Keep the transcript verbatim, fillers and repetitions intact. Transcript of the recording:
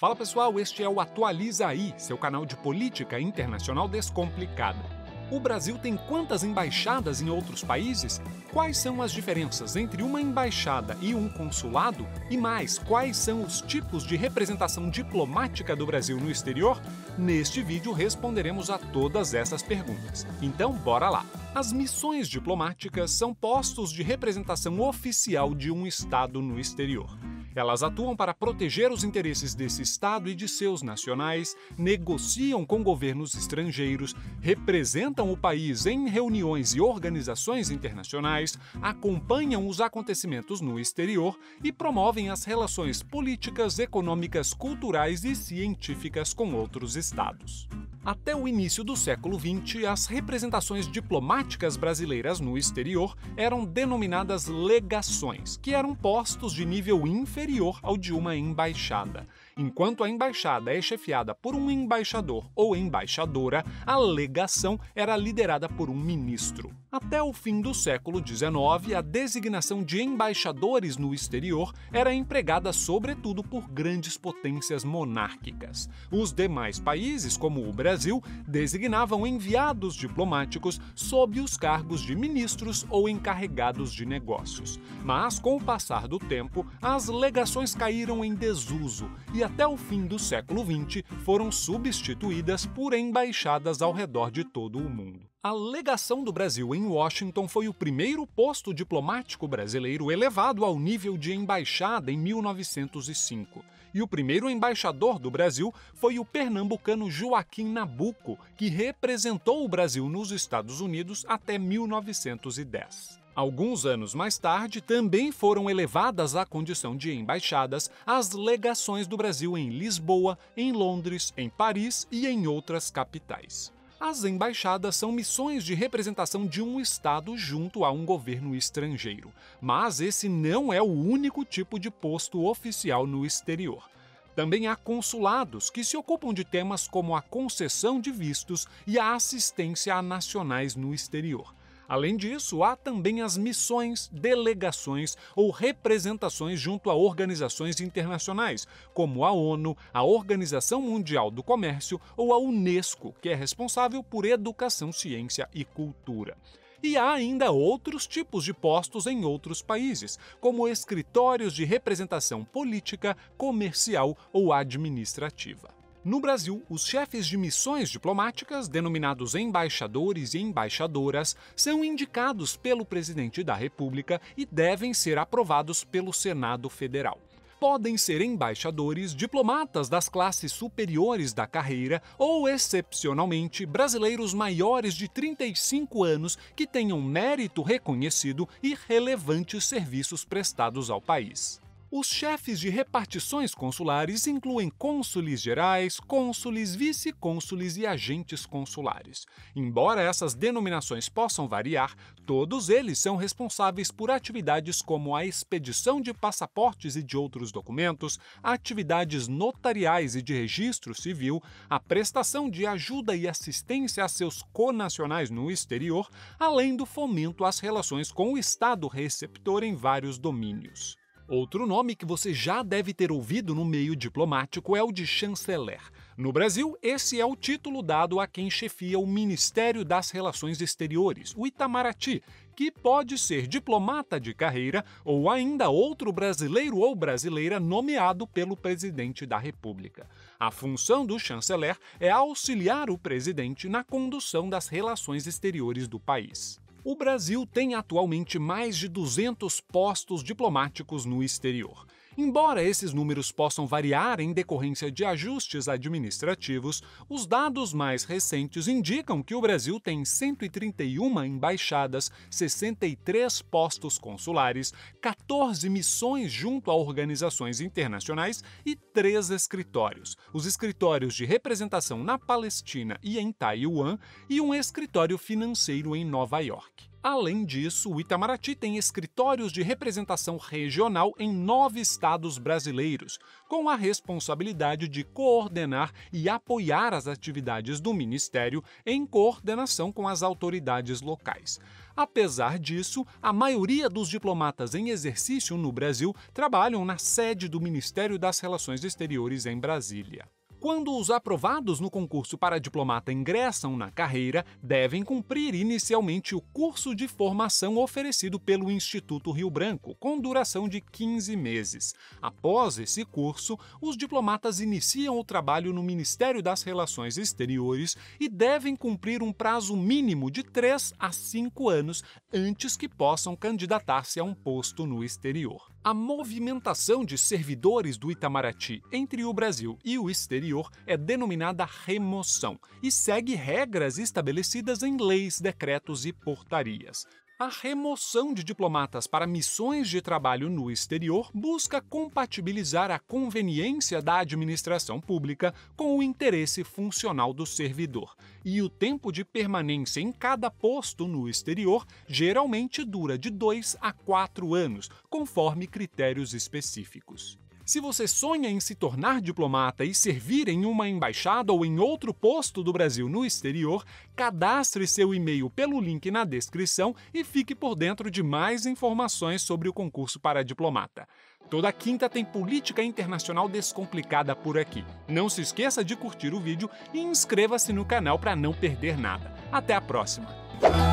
Fala pessoal, este é o Atualiza Aí, seu canal de política internacional descomplicada. O Brasil tem quantas embaixadas em outros países? Quais são as diferenças entre uma embaixada e um consulado? E mais, quais são os tipos de representação diplomática do Brasil no exterior? Neste vídeo responderemos a todas essas perguntas. Então, bora lá! As missões diplomáticas são postos de representação oficial de um Estado no exterior. Elas atuam para proteger os interesses desse Estado e de seus nacionais, negociam com governos estrangeiros, representam o país em reuniões e organizações internacionais, acompanham os acontecimentos no exterior e promovem as relações políticas, econômicas, culturais e científicas com outros Estados. Até o início do século vinte, as representações diplomáticas brasileiras no exterior eram denominadas legações, que eram postos de nível inferior ao de uma embaixada. Enquanto a embaixada é chefiada por um embaixador ou embaixadora, a legação era liderada por um ministro. Até o fim do século dezenove, a designação de embaixadores no exterior era empregada sobretudo por grandes potências monárquicas. Os demais países, como o Brasil, designavam enviados diplomáticos sob os cargos de ministros ou encarregados de negócios. Mas, com o passar do tempo, as legações caíram em desuso e até o fim do século vinte foram substituídas por embaixadas ao redor de todo o mundo. A legação do Brasil em Washington foi o primeiro posto diplomático brasileiro elevado ao nível de embaixada em mil novecentos e cinco. E o primeiro embaixador do Brasil foi o pernambucano Joaquim Nabuco, que representou o Brasil nos Estados Unidos até mil novecentos e dez. Alguns anos mais tarde, também foram elevadas à condição de embaixadas as legações do Brasil em Lisboa, em Londres, em Paris e em outras capitais. As embaixadas são missões de representação de um Estado junto a um governo estrangeiro, mas esse não é o único tipo de posto oficial no exterior. Também há consulados, que se ocupam de temas como a concessão de vistos e a assistência a nacionais no exterior. Além disso, há também as missões, delegações ou representações junto a organizações internacionais, como a ONU, a Organização Mundial do Comércio ou a Unesco, que é responsável por educação, ciência e cultura. E há ainda outros tipos de postos em outros países, como escritórios de representação política, comercial ou administrativa. No Brasil, os chefes de missões diplomáticas, denominados embaixadores e embaixadoras, são indicados pelo presidente da República e devem ser aprovados pelo Senado Federal. Podem ser embaixadores, diplomatas das classes superiores da carreira ou, excepcionalmente, brasileiros maiores de trinta e cinco anos que tenham mérito reconhecido e relevantes serviços prestados ao país. Os chefes de repartições consulares incluem cônsules gerais, cônsules, vice-cônsules e agentes consulares. Embora essas denominações possam variar, todos eles são responsáveis por atividades como a expedição de passaportes e de outros documentos, atividades notariais e de registro civil, a prestação de ajuda e assistência a seus connacionais no exterior, além do fomento às relações com o Estado receptor em vários domínios. Outro nome que você já deve ter ouvido no meio diplomático é o de chanceler. No Brasil, esse é o título dado a quem chefia o Ministério das Relações Exteriores, o Itamaraty, que pode ser diplomata de carreira ou ainda outro brasileiro ou brasileira nomeado pelo presidente da República. A função do chanceler é auxiliar o presidente na condução das relações exteriores do país. O Brasil tem atualmente mais de duzentos postos diplomáticos no exterior. Embora esses números possam variar em decorrência de ajustes administrativos, os dados mais recentes indicam que o Brasil tem cento e trinta e uma embaixadas, sessenta e três postos consulares, quatorze missões junto a organizações internacionais e três escritórios: os escritórios de representação na Palestina e em Taiwan e um escritório financeiro em Nova York. Além disso, o Itamaraty tem escritórios de representação regional em nove estados brasileiros, com a responsabilidade de coordenar e apoiar as atividades do Ministério em coordenação com as autoridades locais. Apesar disso, a maioria dos diplomatas em exercício no Brasil trabalham na sede do Ministério das Relações Exteriores em Brasília. Quando os aprovados no concurso para diplomata ingressam na carreira, devem cumprir inicialmente o curso de formação oferecido pelo Instituto Rio Branco, com duração de quinze meses. Após esse curso, os diplomatas iniciam o trabalho no Ministério das Relações Exteriores e devem cumprir um prazo mínimo de três a cinco anos antes que possam candidatar-se a um posto no exterior. A movimentação de servidores do Itamaraty entre o Brasil e o exterior é denominada remoção e segue regras estabelecidas em leis, decretos e portarias. A remoção de diplomatas para missões de trabalho no exterior busca compatibilizar a conveniência da administração pública com o interesse funcional do servidor. E o tempo de permanência em cada posto no exterior geralmente dura de dois a quatro anos, conforme critérios específicos. Se você sonha em se tornar diplomata e servir em uma embaixada ou em outro posto do Brasil no exterior, cadastre seu e-mail pelo link na descrição e fique por dentro de mais informações sobre o concurso para diplomata. Toda quinta tem Política Internacional Descomplicada por aqui. Não se esqueça de curtir o vídeo e inscreva-se no canal para não perder nada. Até a próxima!